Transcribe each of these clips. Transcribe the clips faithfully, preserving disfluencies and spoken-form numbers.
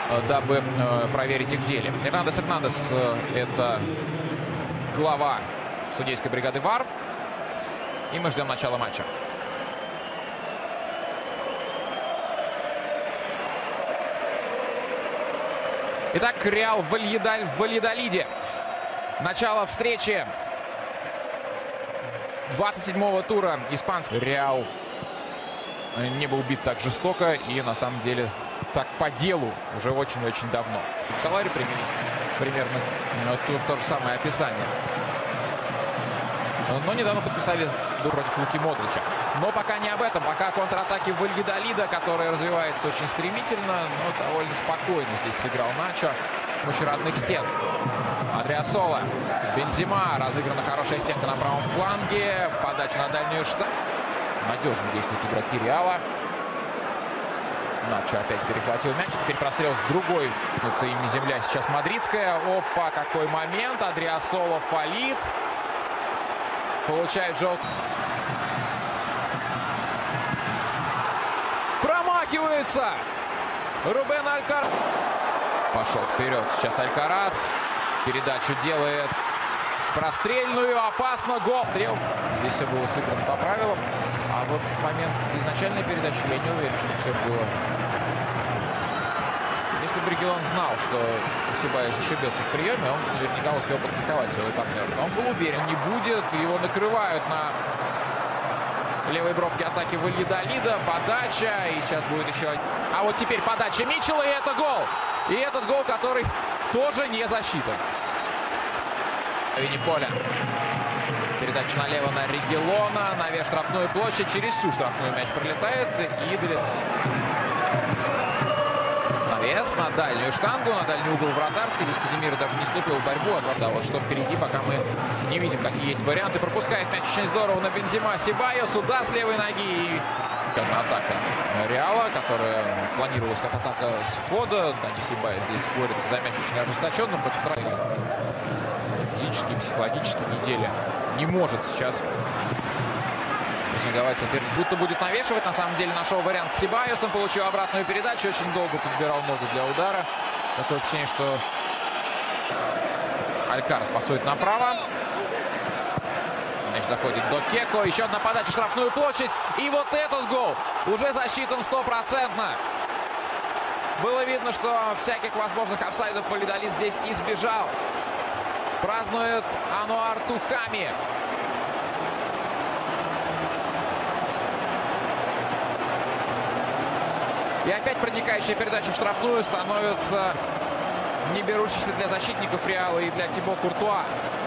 дабы проверить их в деле. Эрнандес Эрнандес – это глава судейской бригады ВАР. И мы ждем начала матча. Итак, Реал в Вальядолиде. Начало встречи двадцать седьмого тура испанский. Реал не был бит так жестоко и на самом деле так по делу уже очень-очень давно. Солари применить примерно тут то же самое описание. Но недавно подписали против Луки Модрича. Но пока не об этом. Пока контратаки Вальядолида, которая развивается очень стремительно, но довольно спокойно здесь сыграл Начо. Мощь родных стен. Адриасола. Бензема. Разыграна хорошая стенка на правом фланге. Подача на дальнюю штангу. Надежно действуют игроки Реала. Начо опять перехватил мяч. Теперь прострел с другой. Им не земля, сейчас мадридская. Опа, какой момент. Адриасола фалит. Получает желтый. Промахивается. Рубен Алькарас. Пошел вперед. Сейчас Алькарас. Передачу делает прострельную. Опасно. Гол. Стрел. Здесь все было сыграно по правилам. А вот в момент изначальной передачи я не уверен, что все было. Если бы Регилон знал, что Сибайос ошибется в приеме, он наверняка успел подстраховать своего партнера. Но он был уверен, не будет. Его накрывают на левой бровке атаки Вальядолида. Подача. И сейчас будет еще... А вот теперь подача Митчелла. И это гол. И этот гол, который тоже не засчитан. Винни Поля. Передача налево на Регилона. Навес штрафную площадь. Через всю штрафную мяч пролетает. И дрит. Навес на дальнюю штангу. На дальний угол вратарской. Здесь Казимир даже не вступил в борьбу. А вот что впереди, пока мы не видим, какие есть варианты. Пропускает мяч очень здорово на Бензема. Сибайос. Сюда с левой ноги. Атака Реала, которая планировалась как атака с хода. Дани Сибайос здесь борется за мяч очень ожесточенно против троих. Физически и психологически неделя не может сейчас прессинговать соперник. Будто будет навешивать. На самом деле нашел вариант с Сибайосом. Получил обратную передачу. Очень долго подбирал ногу для удара. Такое ощущение, что Алькарас пасует направо. Мяч доходит до Кеко. Еще одна подача в штрафную площадь. И вот этот гол уже засчитан стопроцентно. Было видно, что всяких возможных офсайдов Вальядолид здесь избежал. Празднует Ануар Тухами. И опять проникающая передача в штрафную становится не берущейся для защитников Реала и для Тибо Куртуа.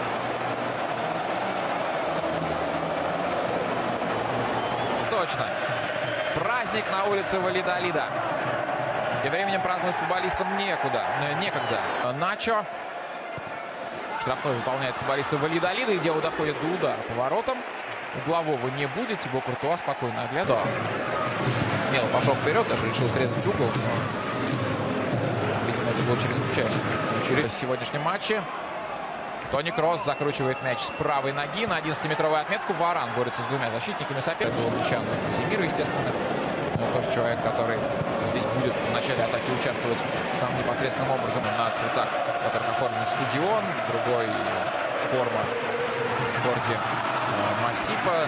Точно. Праздник на улице Вальядолида. Тем временем праздновать футболистам некуда. Некогда. Начо. Штрафной выполняет футболисты Вальядолида. И дело доходит до удара по воротам. Углового не будет. Тибо Куртуа спокойно оглядывает. Смело пошел вперед. Даже решил срезать угол. Но, видимо, это было чрезвычайно. Через сегодняшнем матче. Тони Кросс закручивает мяч с правой ноги на одиннадцатиметровую отметку. Варан борется с двумя защитниками соперника. Лучан Казимира, естественно. Но тоже человек, который здесь будет в начале атаки участвовать самым непосредственным образом на цветах, в которых оформлен стадион. Другой форма в городе Масипа.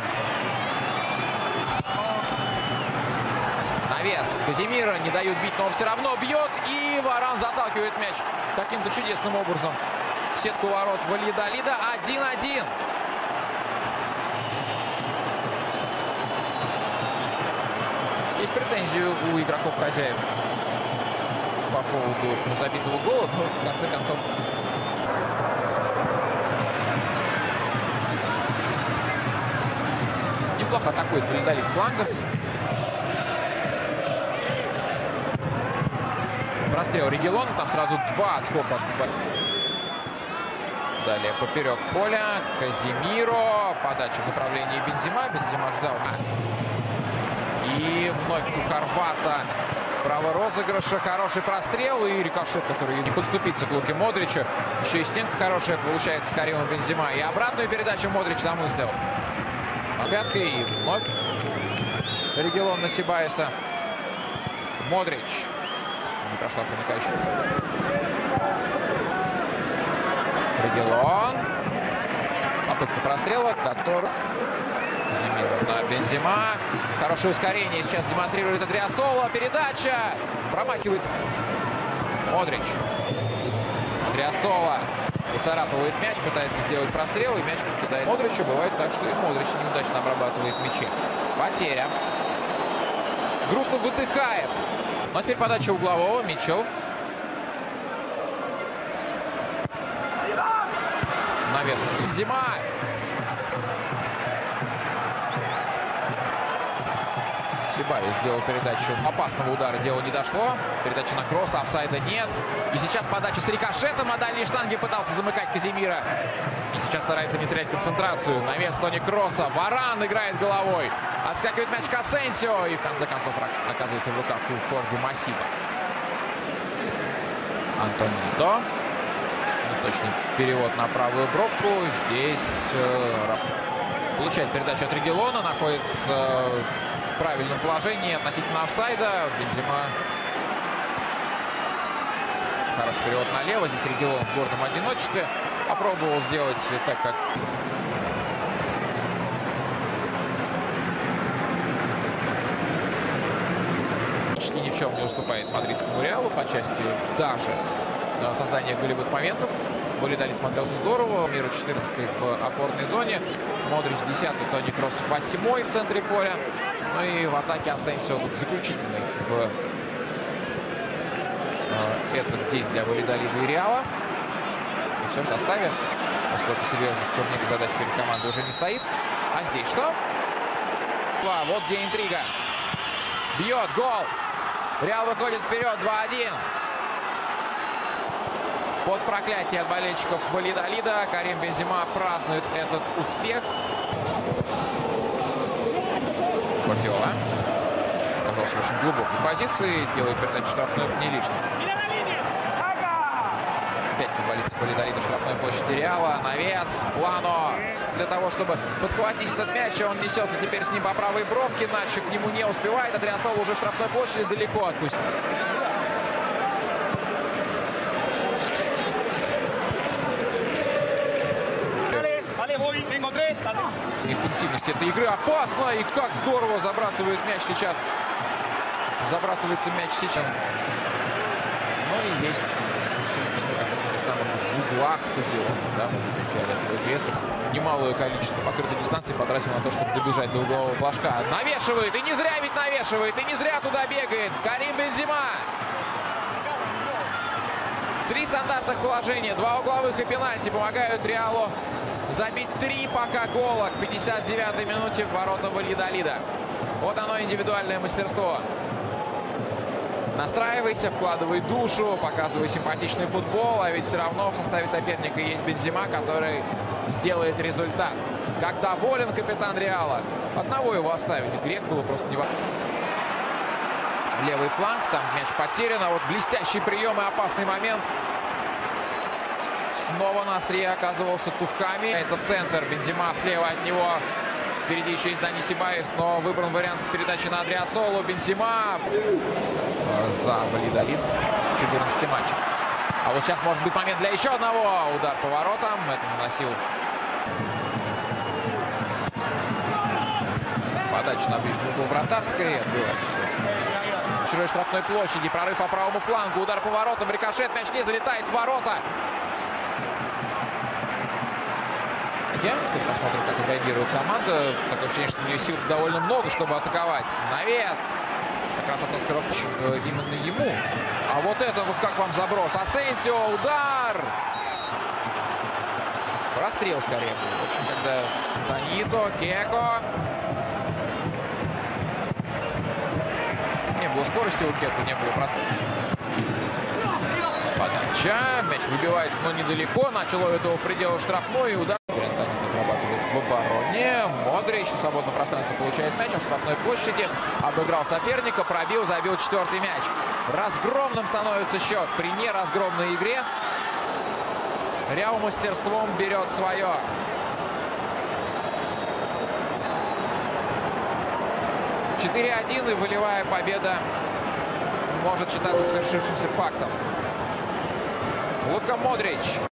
Навес Казимира. Не дают бить, но он все равно бьет. И Варан заталкивает мяч каким-то чудесным образом в сетку ворот Вальядолида. один-один. Есть претензии у игроков хозяев по поводу забитого гола, но в конце концов неплохо атакует Вальядолид флангов. Прострел Регилона, там сразу два отскока от футболиста. Далее поперек поля. Казимиро. Подача в направлении Бензема. Бензема ждал. И вновь у хорвата право розыгрыша. Хороший прострел. И рикошет, который не подступится к Луке Модричу. Еще и стенка хорошая получается с Каримом Бензема. И обратную передачу Модрич замыслил. Пяткой. И вновь Регилон на Сибайоса. Модрич. Не прошла проникающая. Регелон. Попытка прострела, который... на Бензима. Хорошее ускорение сейчас демонстрирует Адриасоло. Передача. Промахивается. Модрич. Адриасоло уцарапывает мяч, пытается сделать прострел, и мяч покидает Модричу. Бывает так, что и Модрич неудачно обрабатывает мячи. Потеря. Грустно выдыхает. Ну а теперь подача углового. Митчелл. Навес. Бензима. Сибарис сделал передачу. Опасного удара дело не дошло. Передача на кросс, офсайда нет. И сейчас подача с рикошетом. А дальней штанги пытался замыкать Казимира. И сейчас старается не терять концентрацию. Навес Тони Кросса. Варан играет головой. Отскакивает мяч к Асенсио. И в конце концов оказывается в руках у Корди Масиба. Антонито. Неточный перевод на правую бровку. Здесь э, получает передачу от Регелона. Находится... Э, в правильном положении относительно офсайда. Бензима. Хороший перевод налево. Здесь Регелон в гордом одиночестве. Попробовал сделать так, как... Почти ни в чем не уступает мадридскому Реалу по части даже создания голевых моментов. Валидолид смотрелся здорово. Миру четырнадцатый в опорной зоне. Модрич десятый, Тони Кросс восьмой в центре поля. Ну и в атаке Асенсио тут заключительный в э, этот день для Валидолида и Реала. И все в составе, поскольку серьезных турнирных задач перед командой уже не стоит. А здесь что? Вот где интрига. Бьет гол. Реал выходит вперед два один. Под проклятие от болельщиков Валидолида Карим Бензима празднует этот успех. Гвардиола оказался в очень глубокой позиции. Делает передачу штрафную, не лишним. Пять футболистов Валидолида штрафной площади Реала. Навес. Плано. Для того, чтобы подхватить этот мяч, он несется теперь с ним по правой бровке. Начо к нему не успевает. Адриасоло уже в штрафной площади далеко отпустил. Интенсивность этой игры опасна. И как здорово забрасывает мяч сейчас. Забрасывается мяч сейчас. Ну и есть места, может быть, в углах стадиона. Да, может быть, фиолетовый кресло. Немалое количество покрытой дистанции потратил на то, чтобы добежать до углового флажка. Навешивает. И не зря ведь навешивает. И не зря туда бегает. Карим Бензима. Три стандартных положения. Два угловых и пенальти помогают Реалу забить три пока гола к пятьдесят девятой минуте в ворота Вальядолида. Вот оно, индивидуальное мастерство. Настраивайся, вкладывай душу, показывай симпатичный футбол, а ведь все равно в составе соперника есть Бензима, который сделает результат. Как доволен капитан Реала. Одного его оставили. Грех было просто не... Левый фланг, там мяч потерян, а вот блестящий прием и опасный момент. Снова на острие оказывался Тухами. В центр. Бензима слева от него. Впереди еще есть Дани Сибарис, но выбран вариант с передачи на Адриасоло. Бензима за Валидолид в четырнадцати матчах. А вот сейчас может быть момент для еще одного. Удар по воротам. Это наносил. Подача на ближний угол вратарской. Отбивается. Чужой штрафной площади. Прорыв по правому флангу. Удар по воротам. Рикошет. Мяч не залетает в ворота. Теперь посмотрим, как отреагирует команда. Такое ощущение, что у нее сил довольно много, чтобы атаковать. Навес. Как раз относ коробочек именно ему. А вот это, как вам заброс. Асенсио, удар. Прострел скорее. В общем, когда Танито, Кеко. Не было скорости у Кеко, не было прострела. Подача. Мяч выбивается, но недалеко. Начал ловить его в пределах штрафной. Удар. В обороне. Модрич в свободном пространстве получает мяч. А в штрафной площади обыграл соперника, пробил, забил четвертый мяч. Разгромным становится счет. При неразгромной игре Реал мастерством берет свое. четыре один и волевая победа может считаться свершившимся фактом. Лука Модрич.